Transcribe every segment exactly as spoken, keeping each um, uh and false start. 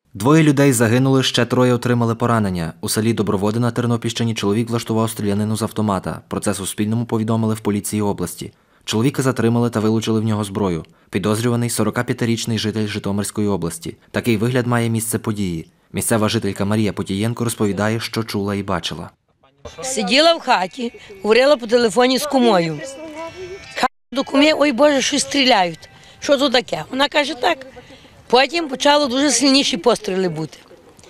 Двоє людей загинули, ще троє отримали поранення. У селі Доброводи на Тернопільщині чоловік влаштував стрілянину з автомата. Про це Суспільному повідомили в поліції області. Чоловіка затримали та вилучили в нього зброю. Підозрюваний – сорокап'ятирічний житель Житомирської області. Такий вигляд має місце події. Місцева жителька Марія Потієнко розповідає, що чула і бачила. Сиділа в хаті, говорила по телефоні з кумою. Кажу до куми: ой Боже, щось стріляють. Що тут таке? Вона каже: так. Потім почало дуже сильніші постріли бути.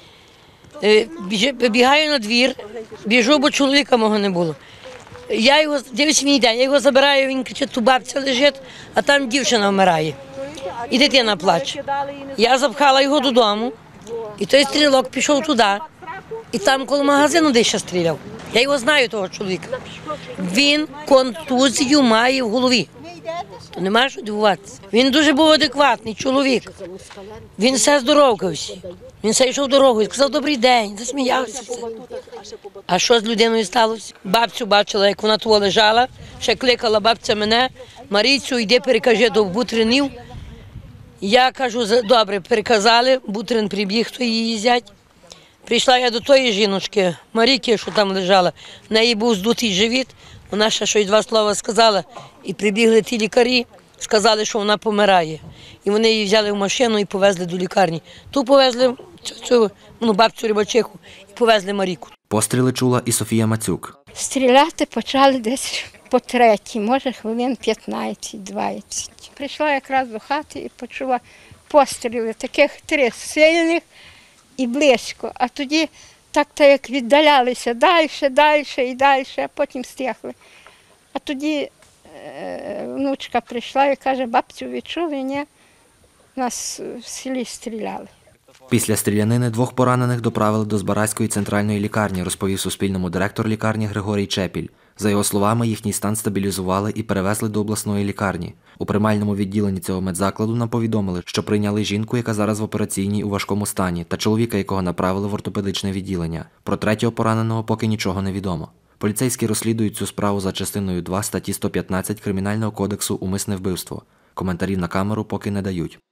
Бігаю на двір, біжу, бо чоловіка мого не було. Я його, дивлюся, він йде, я його забираю, він кричить: тут бабця лежить, а там дівчина вмирає. І дитина плаче. Я запхала його додому, і той стрілок пішов туди. І там коло магазину десь ще стріляв. Я його знаю, того чоловіка. Він контузію має в голові. То нема що дивуватися. Він дуже був адекватний чоловік. Він все здоровкався. Він все йшов дорогою, сказав: добрий день, засміявся. А що з людиною сталося? Бабцю бачила, як вона того лежала, ще кликала бабця мене: Марійцю, йди перекажи до Бутринів. Я кажу: добре, переказали, Бутрин прибіг, то її зять. Прийшла я до тої жіночки, Марійки, що там лежала, в неї був здутий живіт, вона ще щось два слова сказала, і прибігли ті лікарі, сказали, що вона помирає. І вони її взяли в машину і повезли до лікарні. Ту повезли цю, ну, бабцю Рибачиху і повезли Марійку. Постріли чула і Софія Мацюк. Стріляти почали десь по третій, може хвилин п'ятнадцять-двадцять. Прийшла якраз до хати і почула постріли, таких три сильних і близько. А тоді так-то як віддалялися далі, далі і далі, а потім стихли. А тоді е, внучка прийшла і каже: бабцю, відчули? Ні, нас в селі стріляли. Після стрілянини двох поранених доправили до Збаразької центральної лікарні, розповів Суспільному директор лікарні Григорій Чепіль. За його словами, їхній стан стабілізували і перевезли до обласної лікарні. У приймальному відділенні цього медзакладу нам повідомили, що прийняли жінку, яка зараз в операційній у важкому стані, та чоловіка, якого направили в ортопедичне відділення. Про третього пораненого поки нічого не відомо. Поліцейські розслідують цю справу за частиною два статті сто п'ятнадцять Кримінального кодексу «Умисне вбивство». Коментарів на камеру поки не дають.